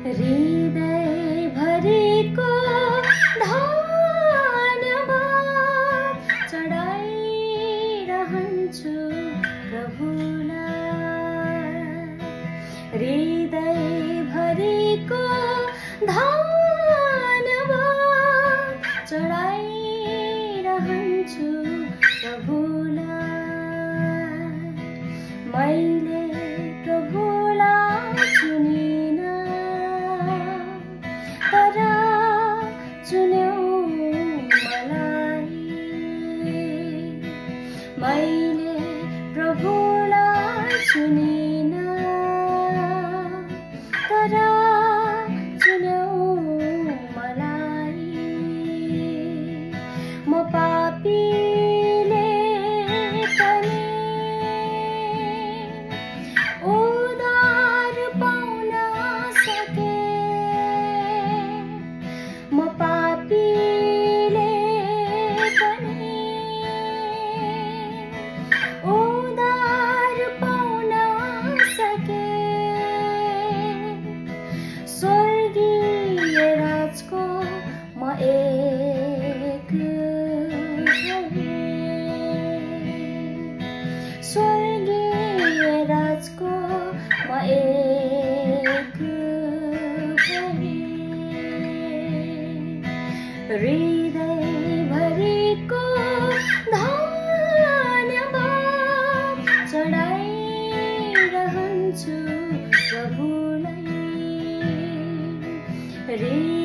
हृदय भरिको धन्यवाद चढाइरहन्छु प्रभुलाई। हृदय भरिको धन्यवाद चढाइरहन्छु प्रभुलाई। मैले प्रभुलाई चुनिन तर चुन्यौ मलाई। मैले प्रभुलाई चुनिन तर चुन्यौ मलाई। म पापीले पनि उद्धार पाउन सके। म पापीले पनि उद्धार पाउन सके। स्वर्गीय राजको म एक भएँ। स्वर्गीय राजको म एक भएँ। हृदय भरिको धन्यवाद चढाइरहन्छु प्रभुलाई।